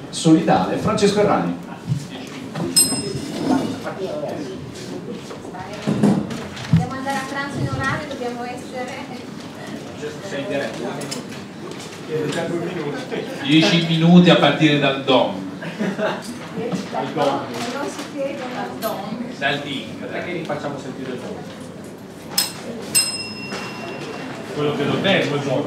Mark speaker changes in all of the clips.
Speaker 1: solidale. Francesco Errani.
Speaker 2: Dobbiamo andare a pranzo in orario, dobbiamo essere...
Speaker 3: Sei in diretta? 10 minuti a partire dal DOM.
Speaker 2: Non si chiede dal DOM.
Speaker 3: Dal DIC.
Speaker 4: Perché li facciamo sentire il DOM?
Speaker 3: Quello che non è il gioco.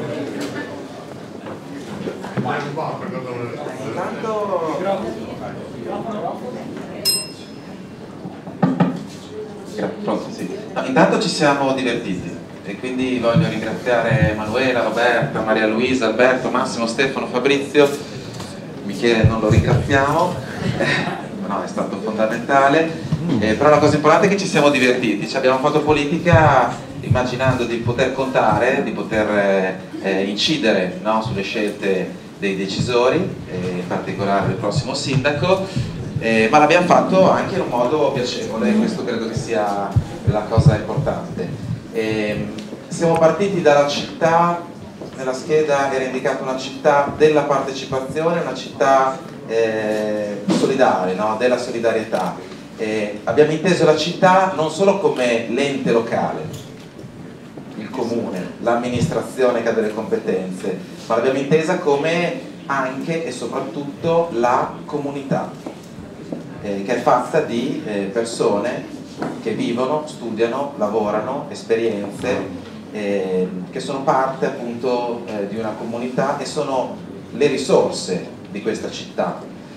Speaker 5: Pronto, sì. No, intanto ci siamo divertiti e quindi voglio ringraziare Manuela, Roberta, Maria Luisa, Alberto, Massimo, Stefano, Fabrizio. Michele non lo ringraziamo, no, è stato fondamentale, però la cosa importante è che ci siamo divertiti, ci abbiamo fatto politica immaginando di poter contare, di poter incidere, no, sulle scelte dei decisori, in particolare del prossimo sindaco, ma l'abbiamo fatto anche in un modo piacevole, questo credo che sia la cosa importante. Siamo partiti dalla città, nella scheda era indicata una città della partecipazione, una città solidale, no? Della solidarietà. Abbiamo inteso la città non solo come l'ente locale, il comune, l'amministrazione che ha delle competenze, ma l'abbiamo intesa come anche e soprattutto la comunità, che è fatta di persone che vivono, studiano, lavorano, esperienze, che sono parte appunto di una comunità e sono le risorse di questa città.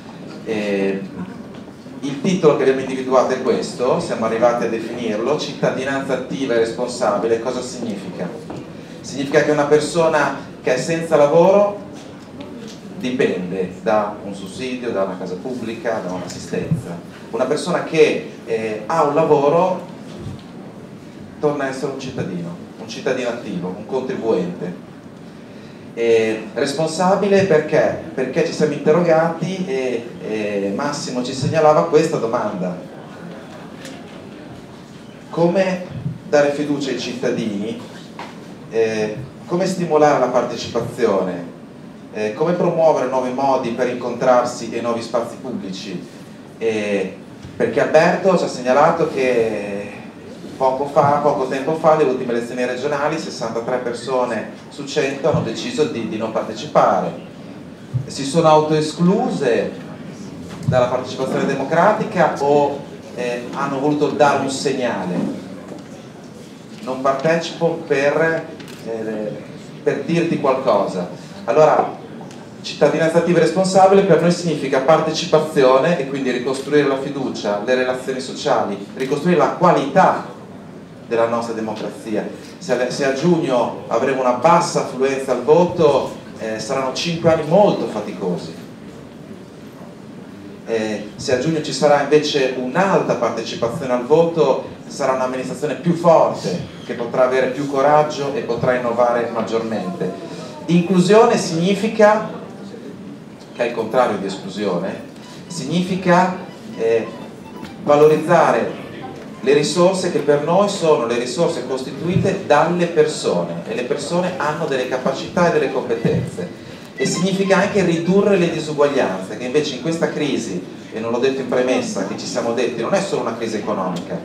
Speaker 5: Il titolo che abbiamo individuato è questo, siamo arrivati a definirlo: cittadinanza attiva e responsabile. Cosa significa? Significa che una persona che è senza lavoro dipende da un sussidio, da una casa pubblica, da un'assistenza. Una persona che ha un lavoro torna a essere un cittadino attivo, un contribuente. Responsabile perché? Perché ci siamo interrogati e Massimo ci segnalava questa domanda: come dare fiducia ai cittadini, come stimolare la partecipazione, come promuovere nuovi modi per incontrarsi e nuovi spazi pubblici, perché Alberto ci ha segnalato che poco tempo fa, alle ultime elezioni regionali, 63 persone su 100 hanno deciso di non partecipare, si sono autoescluse dalla partecipazione democratica o hanno voluto dare un segnale: non partecipo per dirti qualcosa. Allora, cittadinanza attiva e responsabile per noi significa partecipazione e quindi ricostruire la fiducia, le relazioni sociali, ricostruire la qualità della nostra democrazia. Se a giugno avremo una bassa affluenza al voto, saranno 5 anni molto faticosi. Se a giugno ci sarà invece un'alta partecipazione al voto, sarà un'amministrazione più forte, che potrà avere più coraggio e potrà innovare maggiormente. Inclusione significa, che è il contrario di esclusione, significa valorizzare le risorse che per noi sono le risorse costituite dalle persone, e le persone hanno delle capacità e delle competenze, e significa anche ridurre le disuguaglianze, che invece in questa crisi, e non l'ho detto in premessa, che ci siamo detti, non è solo una crisi economica,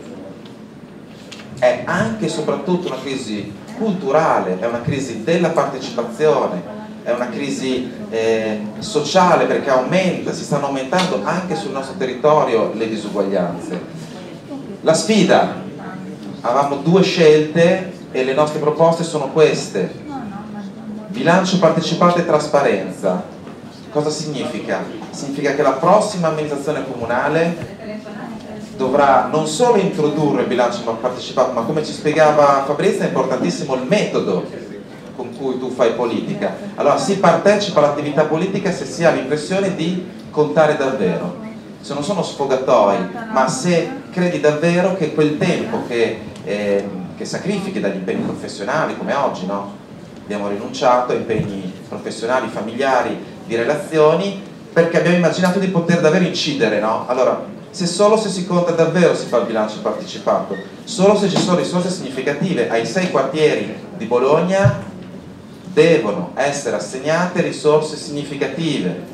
Speaker 5: è anche e soprattutto una crisi culturale, è una crisi della partecipazione, è una crisi sociale, perché si stanno aumentando anche sul nostro territorio le disuguaglianze. La sfida, avevamo 2 scelte e le nostre proposte sono queste: bilancio partecipato e trasparenza. Cosa significa? Significa che la prossima amministrazione comunale dovrà non solo introdurre il bilancio partecipato, ma come ci spiegava Fabrizio è importantissimo il metodo con cui tu fai politica. Allora si partecipa all'attività politica se si ha l'impressione di contare davvero, se non sono sfogatoi, ma se credi davvero che quel tempo che sacrifichi dagli impegni professionali, come oggi, no? Abbiamo rinunciato a impegni professionali, familiari, di relazioni, perché abbiamo immaginato di poter davvero incidere, no? Allora, solo se si conta davvero si fa il bilancio partecipato, solo se ci sono risorse significative. Ai 6 quartieri di Bologna devono essere assegnate risorse significative,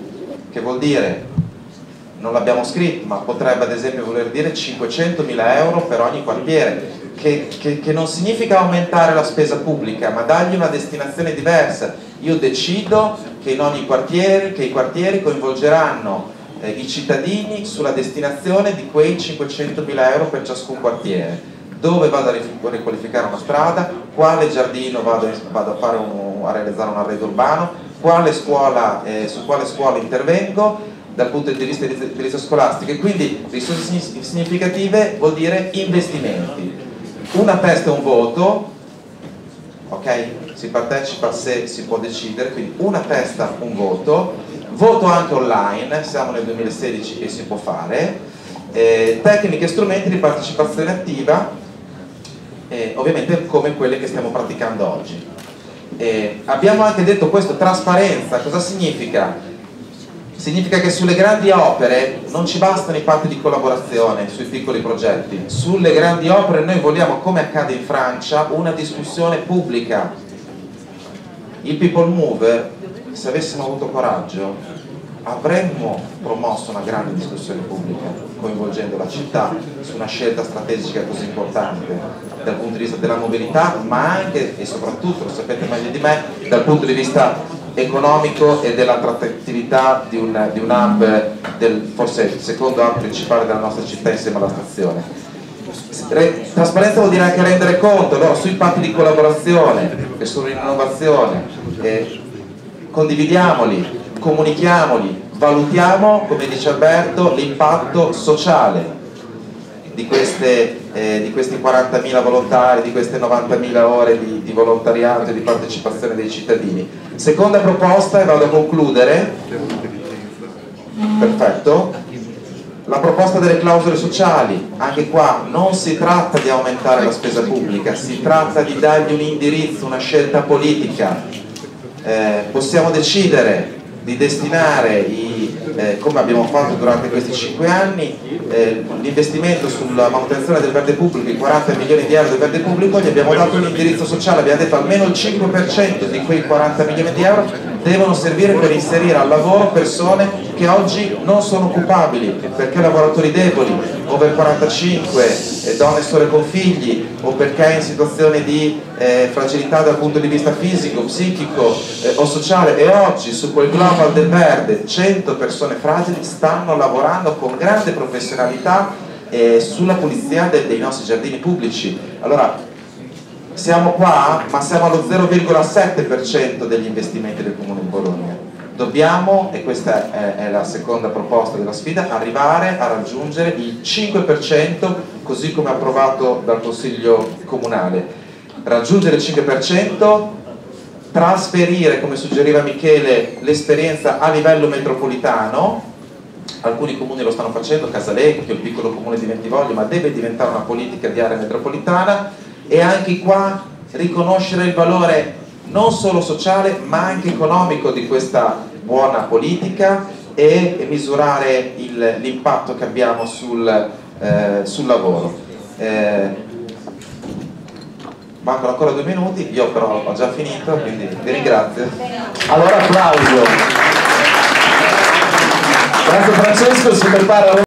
Speaker 5: che vuol dire, non l'abbiamo scritto, ma potrebbe ad esempio voler dire 500.000 euro per ogni quartiere, che non significa aumentare la spesa pubblica, ma dargli una destinazione diversa. Io decido che in ogni quartiere, che i quartieri coinvolgeranno i cittadini sulla destinazione di quei 500.000 euro per ciascun quartiere, dove vado a riqualificare una strada, quale giardino vado a realizzare un arredo urbano, su quale scuola intervengo dal punto di vista dell'edilizia scolastica. E quindi risorse significative vuol dire investimenti. Una testa e un voto, ok? Si partecipa se si può decidere, quindi una testa, un voto. Voto anche online, siamo nel 2016 e si può fare, tecniche e strumenti di partecipazione attiva, ovviamente come quelle che stiamo praticando oggi. Abbiamo anche detto questo, trasparenza, cosa significa? Significa che sulle grandi opere non ci bastano i patti di collaborazione sui piccoli progetti, sulle grandi opere noi vogliamo, come accade in Francia, una discussione pubblica. Il People Mover, se avessimo avuto coraggio, avremmo promosso una grande discussione pubblica coinvolgendo la città su una scelta strategica così importante dal punto di vista della mobilità, ma anche e soprattutto, lo sapete meglio di me, dal punto di vista economico e dell'attrattività di un hub, forse il secondo hub principale della nostra città insieme alla stazione. Trasparenza vuol dire anche rendere conto, allora, sui patti di collaborazione e sull'innovazione, condividiamoli, comunichiamoli, valutiamo, come dice Alberto, l'impatto sociale di questi 40.000 volontari, di queste 90.000 ore di volontariato e di partecipazione dei cittadini. Seconda proposta, e vado a concludere, perfetto, la proposta delle clausole sociali. Anche qua non si tratta di aumentare la spesa pubblica, si tratta di dargli un indirizzo, una scelta politica. Possiamo decidere di destinare, come abbiamo fatto durante questi 5 anni, l'investimento sulla manutenzione del verde pubblico, i 40 milioni di euro del verde pubblico, gli abbiamo dato un indirizzo sociale, abbiamo detto almeno il 5% di quei 40 milioni di euro devono servire per inserire al lavoro persone che oggi non sono occupabili, perché lavoratori deboli, over 45, donne sole con figli, o perché è in situazione di fragilità dal punto di vista fisico, psichico o sociale. E oggi su quel global del verde 100 persone fragili stanno lavorando con grande professionalità sulla pulizia dei nostri giardini pubblici. Allora siamo qua, ma siamo allo 0,7% degli investimenti del Comune di Bologna. Dobbiamo, e questa è la seconda proposta della sfida, arrivare a raggiungere il 5%, così come approvato dal Consiglio Comunale. Raggiungere il 5%, trasferire, come suggeriva Michele, l'esperienza a livello metropolitano. Alcuni comuni lo stanno facendo, Casalecchio, il piccolo comune di Bentivoglio, ma deve diventare una politica di area metropolitana. E anche qua riconoscere il valore non solo sociale ma anche economico di questa buona politica e misurare l'impatto che abbiamo sul lavoro. Mancano ancora 2 minuti, io però ho già finito, quindi vi ringrazio.
Speaker 1: Allora applauso. Grazie Francesco, si prepara